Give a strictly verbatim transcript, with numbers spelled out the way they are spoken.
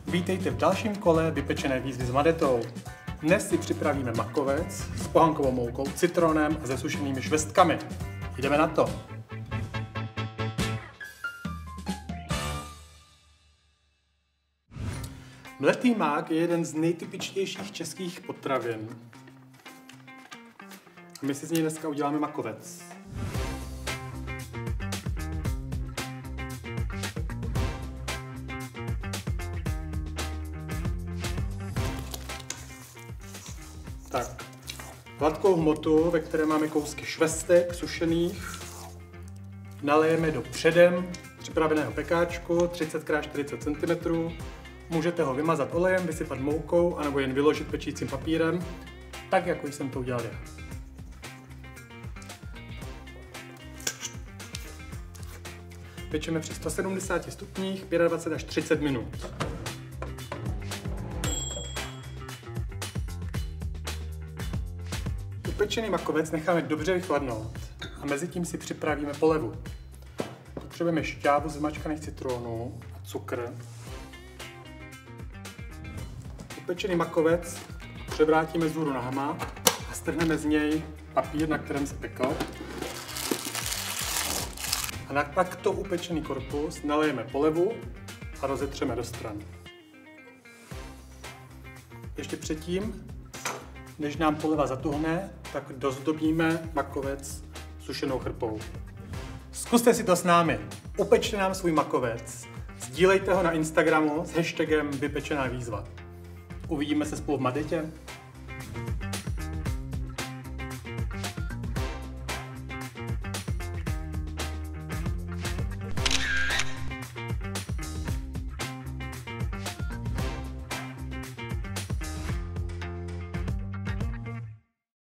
Vítejte v dalším kole vypečené výzvy s Madetou. Dnes si připravíme makovec s pohankovou moukou, citronem a se sušenými švestkami. Jdeme na to! Mletý mák je jeden z nejtypičtějších českých potravin. A my si z něj dneska uděláme makovec. Tak, hladkou hmotu, ve které máme kousky švestek sušených, nalejeme do předem připraveného pekáčku třicet krát čtyřicet centimetrů. Můžete ho vymazat olejem, vysypat moukou, anebo jen vyložit pečícím papírem, tak jako jsem to udělal já. Pečeme při sto sedmdesáti stupních dvacet pět až třicet minut. Upečený makovec necháme dobře vychladnout a mezi tím si připravíme polevu. Potřebujeme šťávu z vymačkaných citronů a cukr. Upečený makovec převrátíme vzhůru nohama a strhneme z něj papír, na kterém se pekl. A na takto upečený korpus nalejeme polevu a rozetřeme do stran. Ještě předtím, než nám poleva zatuhne, tak dozdobíme makovec sušenou chrpou. Zkuste si to s námi. Upečte nám svůj makovec. Sdílejte ho na Instagramu s hashtagem vypečená výzva. Uvidíme se spolu v Madetě.